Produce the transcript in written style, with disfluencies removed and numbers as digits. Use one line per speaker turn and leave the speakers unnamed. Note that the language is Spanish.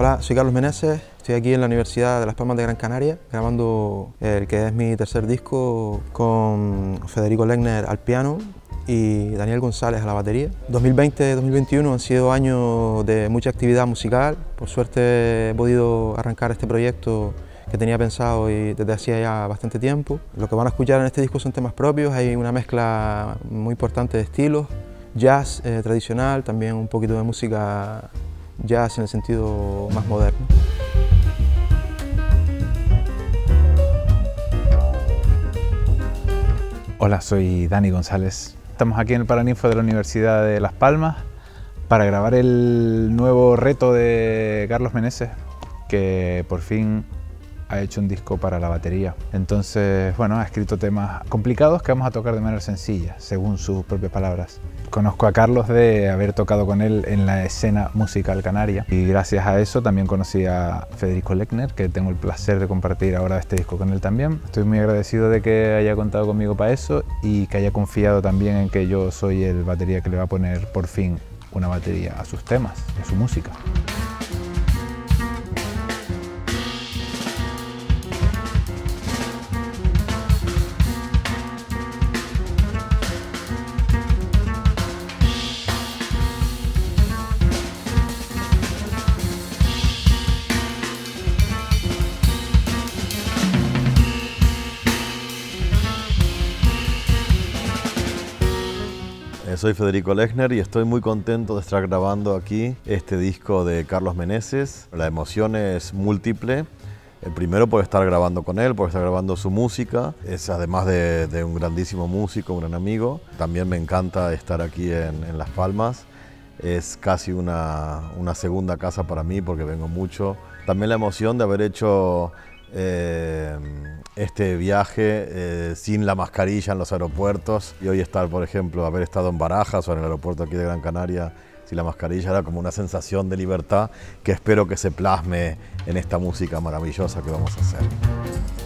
Hola, soy Carlos Meneses, estoy aquí en la Universidad de Las Palmas de Gran Canaria grabando el que es mi tercer disco con Federico Lechner al piano y Daniel González a la batería. 2020-2021 han sido años de mucha actividad musical. Por suerte he podido arrancar este proyecto que tenía pensado y desde hacía ya bastante tiempo. Lo que van a escuchar en este disco son temas propios, hay una mezcla muy importante de estilos, jazz tradicional, también un poquito de música jazz en el sentido más moderno.
Hola, soy Dani González. Estamos aquí en el Paraninfo de la Universidad de Las Palmas para grabar el nuevo reto de Carlos Meneses, que por fin ha hecho un disco para la batería. Entonces, bueno, ha escrito temas complicados que vamos a tocar de manera sencilla, según sus propias palabras. Conozco a Carlos de haber tocado con él en la escena musical canaria y gracias a eso también conocí a Federico Lechner, que tengo el placer de compartir ahora este disco con él también. Estoy muy agradecido de que haya contado conmigo para eso y que haya confiado también en que yo soy el batería que le va a poner por fin una batería a sus temas, a su música.
Soy Federico Lechner y estoy muy contento de estar grabando aquí este disco de Carlos Meneses. La emoción es múltiple. El primero por estar grabando con él, por estar grabando su música. Es además de un grandísimo músico, un gran amigo. También me encanta estar aquí en Las Palmas. Es casi una segunda casa para mí porque vengo mucho. También la emoción de haber hecho este viaje sin la mascarilla en los aeropuertos y hoy estar, por ejemplo, haber estado en Barajas o en el aeropuerto aquí de Gran Canaria sin la mascarilla era como una sensación de libertad que espero que se plasme en esta música maravillosa que vamos a hacer.